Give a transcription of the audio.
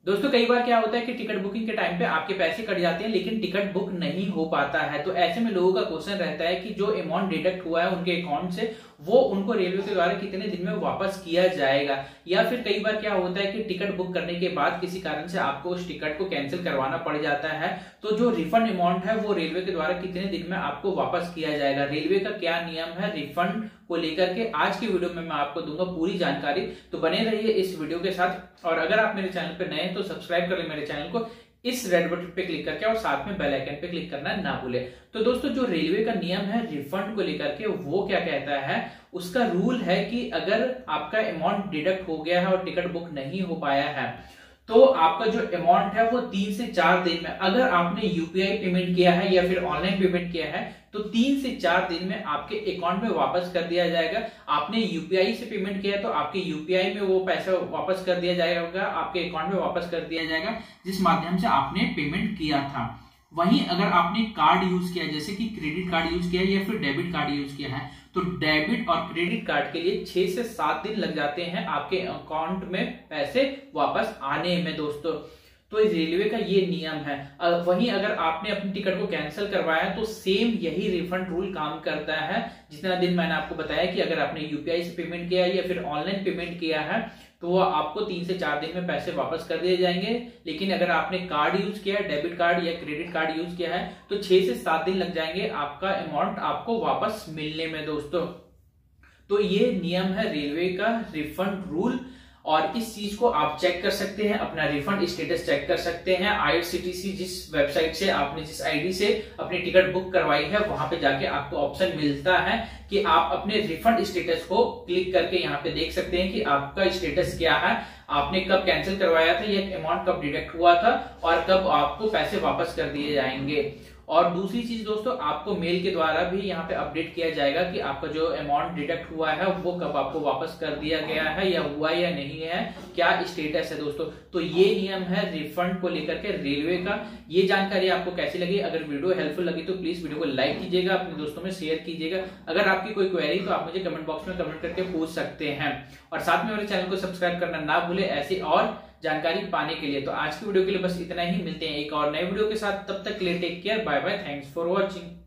दोस्तों कई बार क्या होता है कि टिकट बुकिंग के टाइम पे आपके पैसे कट जाते हैं लेकिन टिकट बुक नहीं हो पाता है। तो ऐसे में लोगों का क्वेश्चन रहता है कि जो अमाउंट डिडक्ट हुआ है उनके अकाउंट से वो उनको रेलवे के द्वारा कितने दिन में वापस किया जाएगा। या फिर कई बार क्या होता है कि टिकट बुक करने के बाद किसी कारण से आपको उस टिकट को कैंसिल करवाना पड़ जाता है, तो जो रिफंड अमाउंट है वो रेलवे के द्वारा कितने दिन में आपको वापस किया जाएगा, रेलवे का क्या नियम है रिफंड को लेकर के आज की वीडियो में मैं आपको दूंगा पूरी जानकारी। तो बने रहिए इस वीडियो के साथ और अगर आप मेरे चैनल पर नए हैं तो सब्सक्राइब कर ले मेरे चैनल को इस रेड बटन पे क्लिक करके और साथ में बेल आइकन पे क्लिक करना ना भूले। तो दोस्तों जो रेलवे का नियम है रिफंड को लेकर के वो क्या कहता है, उसका रूल है कि अगर आपका अमाउंट डिडक्ट हो गया है और टिकट बुक नहीं हो पाया है तो आपका जो अमाउंट है वो 3 से 4 दिन में, अगर आपने यूपीआई पेमेंट किया है या फिर ऑनलाइन पेमेंट किया है तो 3 से 4 दिन में आपके अकाउंट में वापस कर दिया जाएगा। आपने यूपीआई से पेमेंट किया है तो आपके यूपीआई में वो पैसा वापस कर दिया जाएगा, आपके अकाउंट में वापस कर दिया जाएगा जिस माध्यम से आपने पेमेंट किया था। वहीं अगर आपने कार्ड यूज किया जैसे कि क्रेडिट कार्ड यूज किया या फिर डेबिट कार्ड यूज किया है तो डेबिट और क्रेडिट कार्ड के लिए 6 से 7 दिन लग जाते हैं आपके अकाउंट में पैसे वापस आने में दोस्तों। तो रेलवे का ये नियम है। वहीं अगर आपने अपनी टिकट को कैंसिल करवाया तो सेम यही रिफंड रूल काम करता है। जितना दिन मैंने आपको बताया कि अगर आपने यूपीआई से पेमेंट किया है या फिर ऑनलाइन पेमेंट किया है तो वो आपको 3 से 4 दिन में पैसे वापस कर दिए जाएंगे। लेकिन अगर आपने कार्ड यूज किया है, डेबिट कार्ड या क्रेडिट कार्ड यूज किया है तो 6 से 7 दिन लग जाएंगे आपका अमाउंट आपको वापस मिलने में दोस्तों। तो ये नियम है रेलवे का रिफंड रूल और इस चीज को आप चेक कर सकते हैं, अपना रिफंड स्टेटस चेक कर सकते हैं। आईआरसीटीसी जिस वेबसाइट से आपने जिस आईडी से अपनी टिकट बुक करवाई है वहां पे जाके आपको ऑप्शन मिलता है कि आप अपने रिफंड स्टेटस को क्लिक करके यहाँ पे देख सकते हैं कि आपका स्टेटस क्या है, आपने कब कैंसिल करवाया था, ये अमाउंट कब डिडक्ट हुआ था और कब आपको पैसे वापस कर दिए जाएंगे। और दूसरी चीज दोस्तों आपको मेल के द्वारा भी यहाँ पे अपडेट किया जाएगा कि आपका जो अमाउंट डिडक्ट हुआ है वो कब आपको वापस कर दिया गया है या हुआ या नहीं है, क्या स्टेटस है दोस्तों। तो ये नियम है रिफंड को लेकर के रेलवे का। ये जानकारी आपको कैसी लगी, अगर वीडियो हेल्पफुल लगी तो प्लीज वीडियो को लाइक कीजिएगा, अपने दोस्तों में शेयर कीजिएगा। अगर आपकी कोई क्वेरी तो आप मुझे कमेंट बॉक्स में कमेंट करके पूछ सकते हैं और साथ में मेरे चैनल को सब्सक्राइब करना ना भूले ऐसी और जानकारी पाने के लिए। तो आज की वीडियो के लिए बस इतना ही, मिलते हैं एक और नए वीडियो के साथ, तब तक के लिए take care, bye bye, thanks for watching.